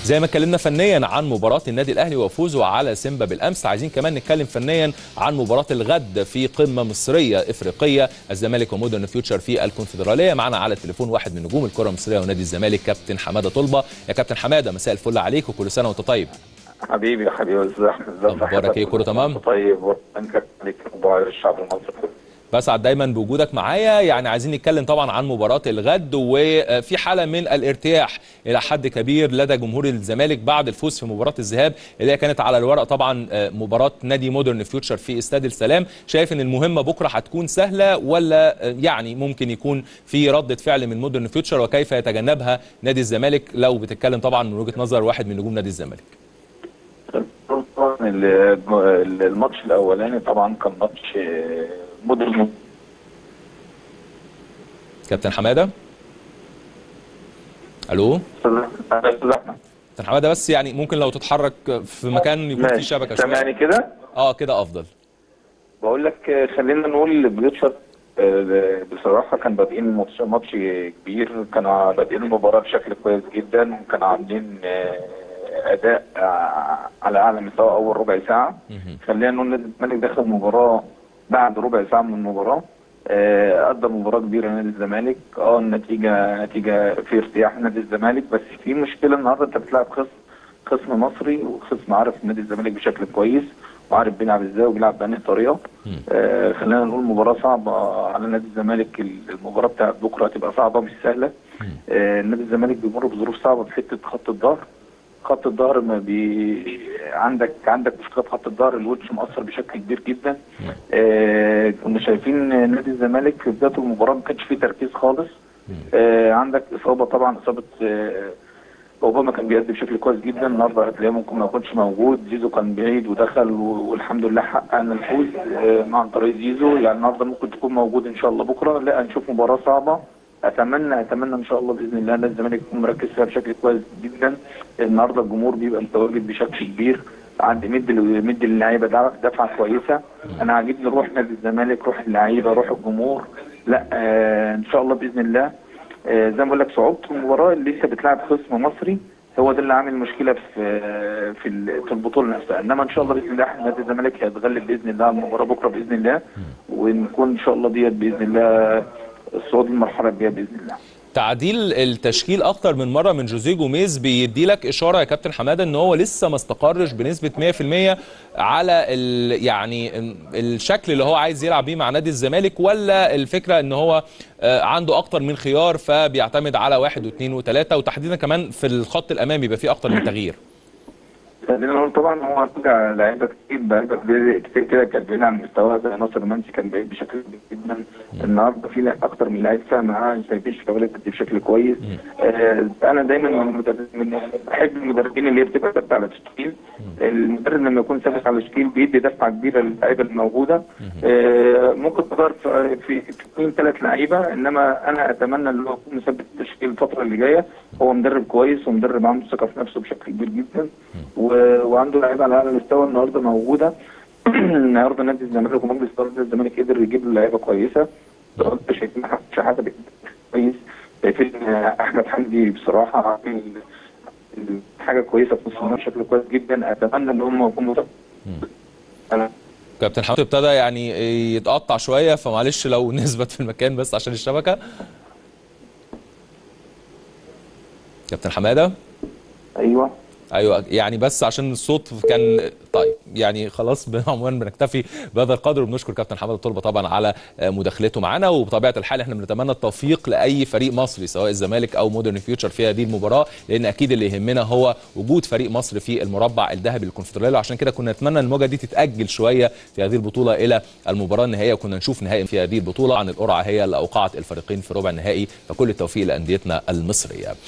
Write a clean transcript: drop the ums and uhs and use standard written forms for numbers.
زي ما اتكلمنا فنيا عن مباراة النادي الأهلي وفوزه على سيمبا بالأمس، عايزين كمان نتكلم فنيا عن مباراة الغد في قمة مصرية إفريقية، الزمالك ومودرن فيوتشر في الكونفدرالية. معنا على التليفون واحد من نجوم الكرة المصرية ونادي الزمالك، كابتن حمادة طلبة. يا كابتن حمادة، مساء الفل عليك وكل سنة وأنت طيب. حبيبي يا حبيبي، ازيك؟ أخبارك إيه؟ كله تمام؟ طيب، وانت عليك وعلى الشعب المصري. بسعد دايما بوجودك معايا. يعني عايزين نتكلم طبعا عن مباراة الغد، وفي حالة من الارتياح إلى حد كبير لدى جمهور الزمالك بعد الفوز في مباراة الذهاب اللي هي كانت على الورق طبعا مباراة نادي مودرن فيوتشر في استاد السلام. شايف ان المهمة بكرة هتكون سهلة، ولا يعني ممكن يكون في ردة فعل من مودرن فيوتشر، وكيف يتجنبها نادي الزمالك لو بتتكلم طبعا من وجهة نظر واحد من نجوم نادي الزمالك؟ طبعا الماتش الاولاني طبعا كان ماتش مودرن. كابتن حمادة، الو كابتن حمادة، بس يعني ممكن لو تتحرك في مكان يكون فيه شبكة شوية. سامعني كده؟ كده افضل. بقول لك خلينا نقول فيوتشر بصراحه كان بادئين ماتش كبير، كانوا بادئين المباراه بشكل كويس جدا، كانوا عاملين اداء على اعلى مستوى اول ربع ساعه. خلينا نقول نادي الزمالك دخل المباراه بعد ربع ساعه من المباراه ادى مباراه كبيره نادي الزمالك. النتيجه في ارتياح نادي الزمالك، بس في مشكله النهارده انت بتلعب خصم مصري، وخصم عارف نادي الزمالك بشكل كويس وعارف بيلعب ازاي وبيلعب بأنهي طريقه. خلينا نقول مباراه صعبه على نادي الزمالك. المباراه بتاعت بكره هتبقى صعبه مش سهله. نادي الزمالك بيمر بظروف صعبه في حته خط الظهر ما عندك مشكله في خط الظهر، الوتش مؤثر بشكل كبير جدا. كنا شايفين نادي الزمالك في بدايه المباراه ما كانش فيه تركيز خالص. عندك اصابه، طبعا اصابه اوباما كان بيأدي بشكل كويس جدا، النهارده هتلاقيه ممكن ما يكونش موجود. زيزو كان بعيد ودخل والحمد لله حققنا الفوز عن طريق زيزو. يعني النهارده ممكن تكون موجود ان شاء الله بكره. لا، هنشوف مباراه صعبه. اتمنى ان شاء الله باذن الله نادي الزمالك يكون مركز فيها بشكل كويس جدا. النهارده الجمهور بيبقى متواجد بشكل كبير، عندي مد للعيبه دفعه كويسه. انا عاجبني روح نادي الزمالك، روح اللعيبه، روح الجمهور. لا ان شاء الله باذن الله. زي ما بقول لك، صعوبه المباراه اللي انت بتلاعب خصم مصري هو ده اللي عامل مشكله في البطوله نفسها. انما ان شاء الله باذن الله نادي الزمالك هيتغلب باذن الله على المباراه بكره باذن الله، ونكون ان شاء الله باذن الله الصعود للمرحله الجايه باذن الله. تعديل التشكيل اكتر من مره من جوزيه جوميز بيدي لك اشاره يا كابتن حماده ان هو لسه ما استقرش بنسبه 100% على يعني الشكل اللي هو عايز يلعب بيه مع نادي الزمالك، ولا الفكره ان هو عنده اكتر من خيار فبيعتمد على واحد واثنين وثلاثه، وتحديدا كمان في الخط الامامي يبقى فيه اكتر من تغيير؟ خلينا نقول طبعا هو رجع لعيبه كتير كده كانت بعيده عن مستواها، زي ناصر منسي كان بعيد بشكل كبير جدا. النهارده في اكتر من لعيب فاهم معاه، شايفين شغاله بشكل كويس. انا دايما بحب المدربين اللي هي بتبقى ثابته على التشكيل. المدرب لما يكون ثابت على التشكيل بيدي دفعه كبيره للعيبه الموجوده. ممكن تغير في 2-3 لعيبه، انما انا اتمنى ان هو يكون مثبت التشكيل الفتره اللي جايه. هو مدرب كويس ومدرب عنده ثقه في نفسه بشكل كبير جدا، وعنده لعيبه على اعلى مستوى النهارده موجوده. النهارده نادي الزمالك ومجلس اداره نادي الزمالك قدر يجيب له لعيبه كويسه. شايفين شحاته كويس، شايفين احمد حمدي بصراحه عامل حاجه كويسه في نص الملعب بشكل كويس جدا. اتمنى ان هم يكونوا كابتن حمادة ابتدى يعني يتقطع شويه، فمعلش لو نثبت في المكان بس عشان الشبكه. كابتن حمادة، ايوه يعني بس عشان الصوت كان طيب. يعني خلاص عموما بنكتفي بهذا القدر، وبنشكر كابتن حمادة طلبة طبعا على مداخلته معنا. وبطبيعه الحال احنا بنتمنى التوفيق لاي فريق مصري سواء الزمالك او مودرن فيوتشر في هذه المباراه، لان اكيد اللي يهمنا هو وجود فريق مصري في المربع الذهبي للكونفدراليه. وعشان كده كنا نتمنى المواجهه دي تتاجل شويه في هذه البطوله الى المباراه النهائيه، وكنا نشوف نهائي في هذه البطوله. عن القرعه هي اللي اوقعت الفريقين في ربع النهائي، فكل التوفيق لانديتنا المصريه.